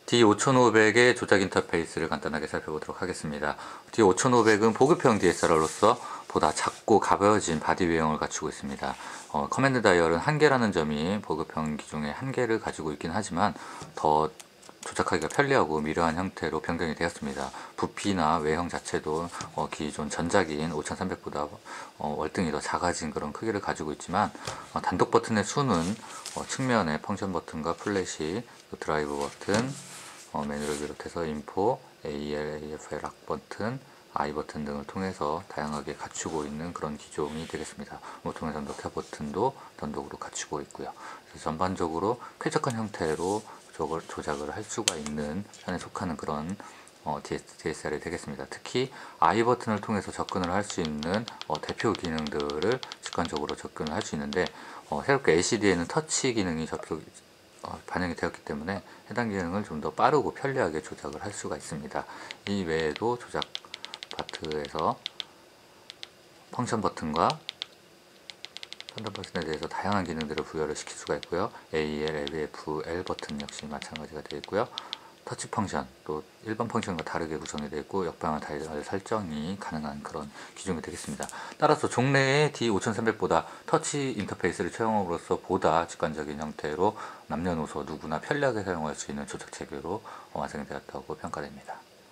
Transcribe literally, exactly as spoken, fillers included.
디 오천오백의 조작 인터페이스를 간단하게 살펴보도록 하겠습니다. 디 오천오백은 보급형 디에스엘알로서 보다 작고 가벼워진 바디 외형을 갖추고 있습니다. 어, 커맨드 다이얼은 한 개라는 점이 보급형 기종의 한계를 가지고 있긴 하지만 더 조작하기가 편리하고 미려한 형태로 변경이 되었습니다. 부피나 외형 자체도 어, 기존 전작인 오천삼백보다 어, 월등히 더 작아진 그런 크기를 가지고 있지만 어, 단독 버튼의 수는 어, 측면에 펑션 버튼과 플래시, 드라이브 버튼, 어, 메뉴를 비롯해서 인포, 에이엘, 에이에프엘, 락 버튼, I 버튼 등을 통해서 다양하게 갖추고 있는 그런 기종이 되겠습니다. 모통의 단독 탭 버튼도 단독으로 갖추고 있고요. 그래서 전반적으로 쾌적한 형태로 조작을 할 수가 있는 편에 속하는 그런 어, 디에스엘알이 되겠습니다. 특히 I 버튼을 통해서 접근을 할 수 있는 어, 대표 기능들을 직관적으로 접근을 할 수 있는데 어, 새롭게 엘시디에는 터치 기능이 접속 어, 반영이 되었기 때문에 해당 기능을 좀 더 빠르고 편리하게 조작을 할 수가 있습니다. 이 외에도 조작 파트에서 펑션 버튼과 펀더 버튼에 대해서 다양한 기능들을 부여를 시킬 수가 있고요. 에이엘, 에이에프엘 버튼 역시 마찬가지가 되어 있고요. 터치 펑션, 또 일반 펑션과 다르게 구성이 되어 있고 역방향 다이얼 설정이 가능한 그런 기종이 되겠습니다. 따라서 종래의 디 오천삼백보다 터치 인터페이스를 채용함으로써 보다 직관적인 형태로 남녀노소 누구나 편리하게 사용할 수 있는 조작 체계로 완성이 되었다고 평가됩니다.